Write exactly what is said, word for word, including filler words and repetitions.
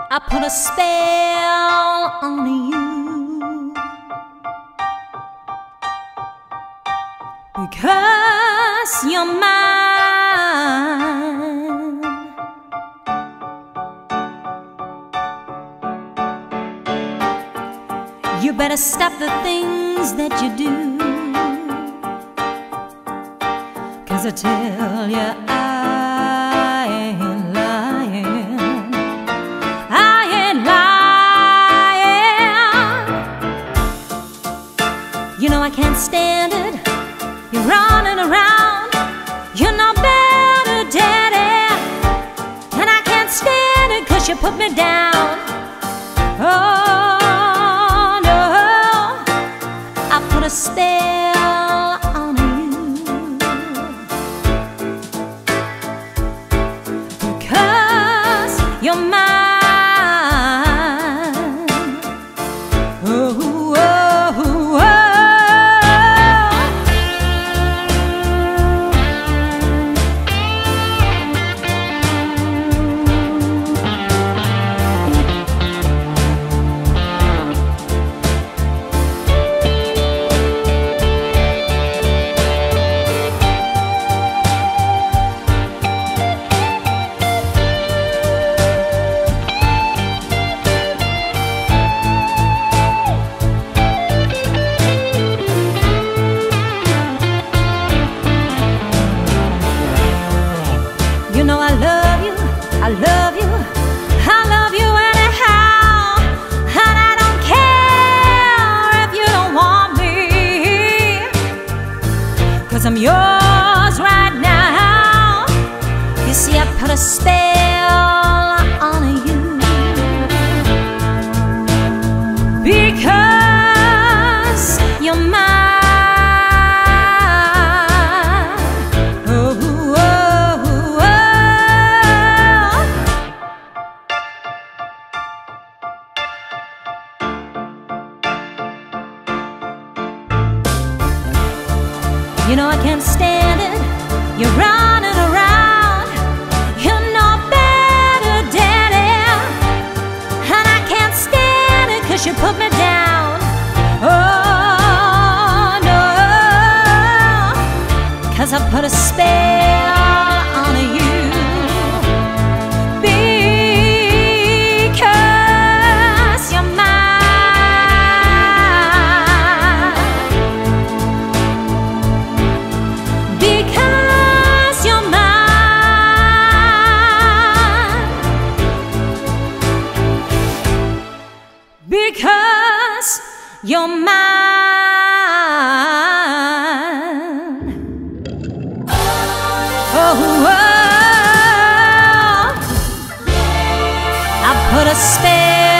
I put a spell on you, because you're mine. You better stop the things that you do, 'cause I tell you I ain't lying, I ain't lying. You know I can't stand it, you're running around, you're no better, daddy. And I can't stand it 'cause you put me down. Oh no, I put a spell on you, because you're mine. Oh, oh, oh. You know I love you, I love you, I love you anyhow. And I don't care if you don't want me, 'cause I'm yours right now. You see I put a spell on you, because you're mine. You know I can't stand it, you're running around, you're no better, daddy. And I can't stand it 'cause you put me down. Oh no, 'cause I put a spell on you, because you're mine. Because you're mine. Oh, oh, I put a spell